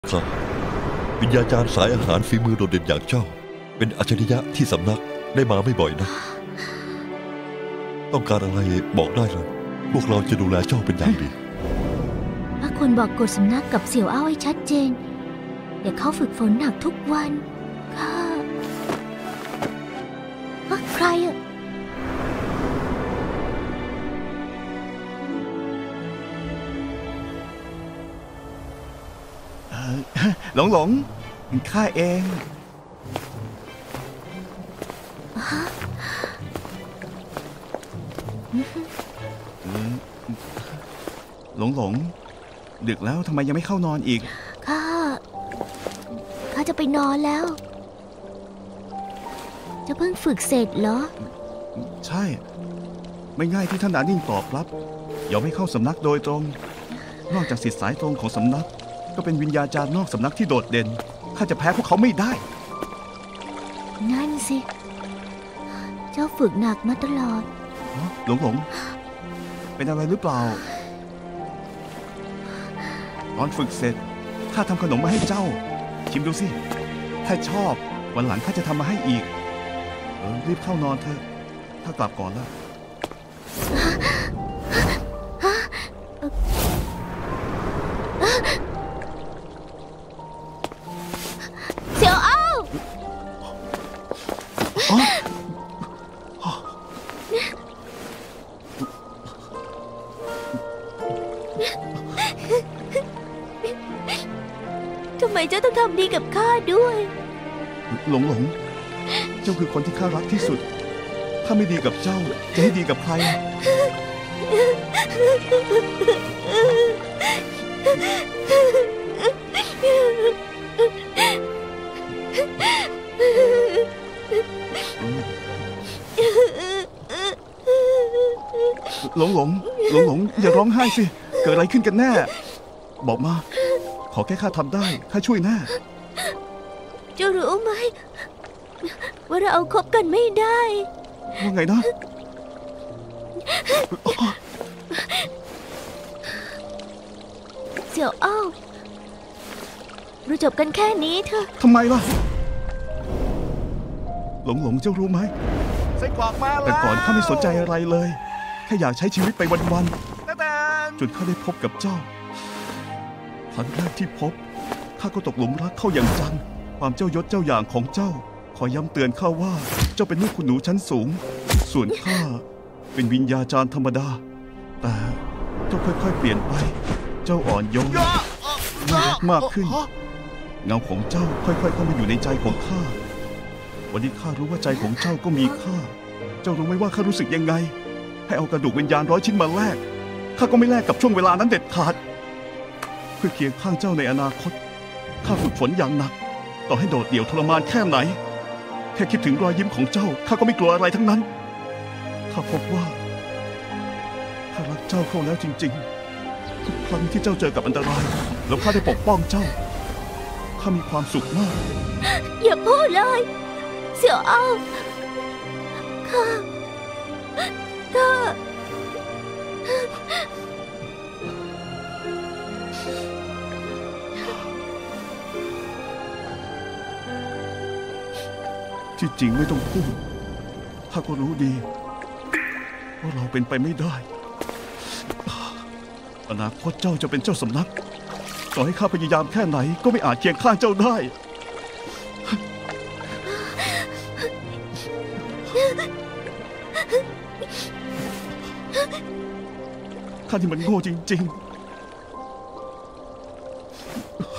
ข้าวิญญาจารย์สายอาหารฝีมือโดดเด่นอย่างเจ้าเป็นอัจฉริยะที่สำนักได้มาไม่บ่อยนะต้องการอะไรบอกได้เลยพวกเราจะดูแลเจ้าเป็นอย่างดีพระคุณบอกกฎสำนักกับเสี่ยวอ้าวให้ชัดเจนเดี๋ยวเขาฝึกฝนหนักทุกวันใครอะหลงข้าเองหลงดึกแล้วทำไมยังไม่เข้านอนอีกข้าจะไปนอนแล้วจะเพิ่งฝึกเสร็จเหรอใช่ไม่ง่ายที่ท่านอานิ่งตอบรับยอมให้เข้าสำนักโดยตรงนอกจากศิษย์สายตรงของสำนักก็เป็นวิญญาจารย์นอกสำนักที่โดดเด่นข้าจะแพ้พวกเขาไม่ได้นั่นสิเจ้าฝึกหนักมาตลอดหลงเป็นอะไรหรือเปล่าตอนฝึกเสร็จข้าทำขนมมาให้เจ้าชิมดูสิถ้าชอบวันหลังข้าจะทำมาให้อีกรีบเข้านอนเถอะข้ากลับก่อนแล้วเสี่ยวอ้าวทำไมเจ้าต้องทำดีกับข้าด้วยหลงเจ้าคือคนที่ข้ารักที่สุดถ้าไม่ดีกับเจ้าจะให้ดีกับใครหลงอย่าร้องไห้สิเกิดอะไรขึ้นกันแน่บอกมาขอแค่ข้าทำได้ข้าช่วยแน่เจ้ารู้ไหมว่าเราคบกันไม่ได้ว่าไงนะเสี่ยวอ้าวเราจบกันแค่นี้เถอะทำไมล่ะหลงเจ้ารู้ไหมไส้กรอกมาแล้วแต่ก่อนข้าไม่สนใจอะไรเลยแค่อยากใช้ชีวิตไปวันๆจนข้าได้พบกับเจ้าครั้งแรกที่พบข้าก็ตกหลุมรักเข้าอย่างจังความเจ้ายศเจ้าอย่างของเจ้าขอย้ำเตือนข้าว่าเจ้าเป็นลูกคุณหนูชั้นสูงส่วนข้าเป็นวิญญาจารย์ธรรมดาแต่เจ้าค่อยๆเปลี่ยนไปเจ้าอ่อนโยนน่ารักมากขึ้นเงาของเจ้าค่อยๆเข้ามาอยู่ในใจของข้าวันนี้ข้ารู้ว่าใจของเจ้าก็มีค่าเจ้ารู้ไหมว่าข้ารู้สึกยังไงให้เอากระดูกวิญญาณ100 ชิ้นมาแลกข้าก็ไม่แลกกับช่วงเวลานั้นเด็ดขาดเพื่อเคียงข้างเจ้าในอนาคตข้าฝึกฝนอย่างหนักต่อให้โดดเดี่ยวทรมานแค่ไหนแค่คิดถึงรอยยิ้มของเจ้าข้าก็ไม่กลัวอะไรทั้งนั้นข้าพบว่าข้ารักเจ้าเข้าแล้วจริงๆทุกครั้งที่เจ้าเจอกับอันตรายแล้วข้าได้ปกป้องเจ้าข้ามีความสุขมากอย่าพูดเลยเสี่ยวอ้าวข้าที่จริงไม่ต้องพูดข้าก็รู้ดีว่าเราเป็นไปไม่ได้อนาคตเจ้าจะเป็นเจ้าสำนักต่อให้ข้าพยายามแค่ไหนก็ไม่อาจเคียงข้างเจ้าได้ข้าที่มันโง่จริงๆ